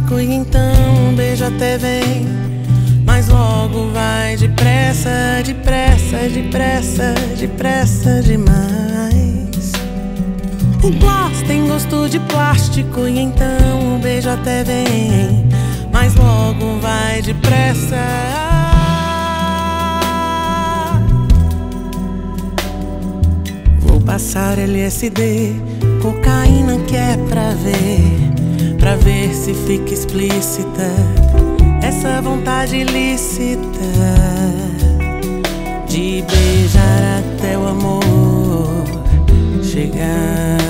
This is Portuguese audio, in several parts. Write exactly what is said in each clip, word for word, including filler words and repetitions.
plástico e então um beijo até vem, mas logo vai depressa, depressa, depressa, depressa demais. O gloss tem gosto de plástico e então um beijo até vem, mas logo vai depressa. Vou passar L S D, cocaína que é pra ver, pra ver se fica explícita essa vontade ilícita de beijar até o amor chegar.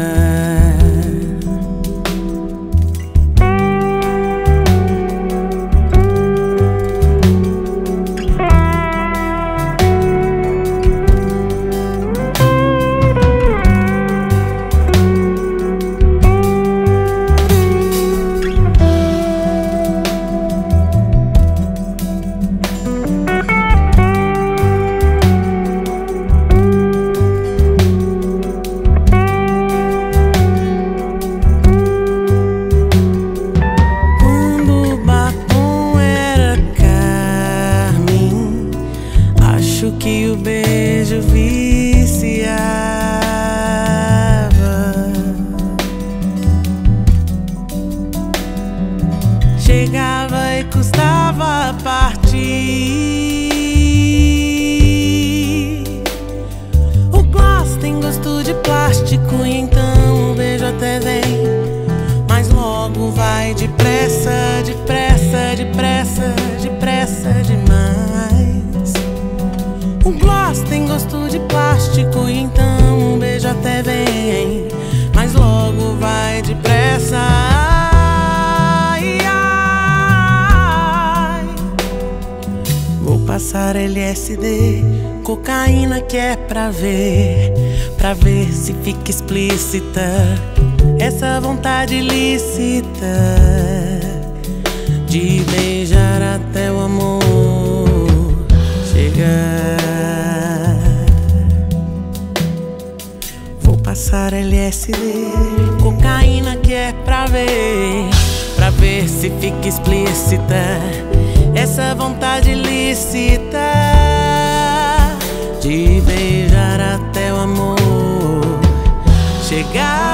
Que o beijo viciava, chegava e custava partir. O gloss tem gosto de plástico e então o beijo até vem, mas logo vai depressa, depressa, depressa, depressa demais. O gloss tem gosto de plástico e então um beijo até vem, mas logo vai depressa. Ai, ai. Vou passar L S D, cocaína que é pra ver, pra ver se fica explícita essa vontade ilícita de beijar até o amor chegar. Vou passar L S D, cocaína que é pra ver, pra ver se fica explícita essa vontade ilícita de beijar até o amor chegar.